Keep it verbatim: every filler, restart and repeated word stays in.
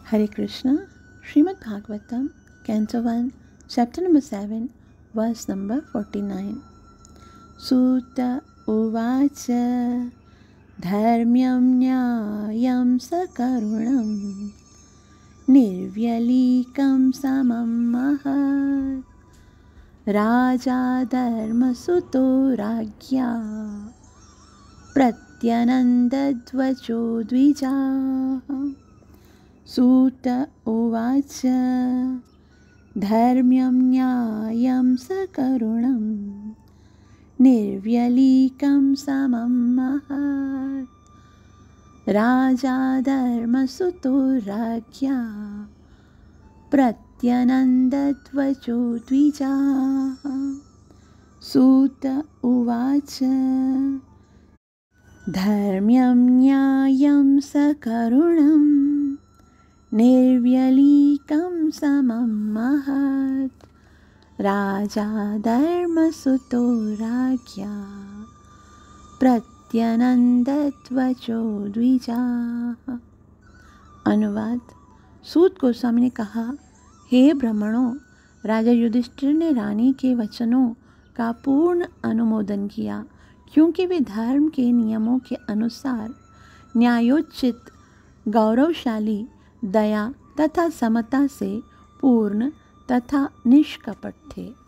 Hare Krishna, Srimad Bhagavatam, Canto one, Chapter number seven, Verse number forty-nine. Sutta Uvacha Dharmyam Nyayam Sakarunam Nirvyalikam Samam Mahat Raja Dharma Suto Ragya Pratyanandadvacho Dvija. Sutta Uvacha Dharmyam Nyayam Sakarunam Nirvyalikam Samam Mahat Raja Dharma Suto Ragya Pratyanandadvacho Dvija. Sutta Uvacha Dharmyam Nyayam Sakarunam Nirvyalikam Samam Mahat Raja Dharma Suto Ragya Pratyanandadvacho Dvija. अनुवाद। सूत गोस्वामी ने कहा, हे ब्राह्मणों, राजा युधिष्ठिर ने रानी के वचनों का पूर्ण अनुमोदन किया, क्योंकि वे धर्म के नियमों के अनुसार न्यायोचित, गौरवशाली, दया तथा समता से पूर्ण तथा निष्कपट थे।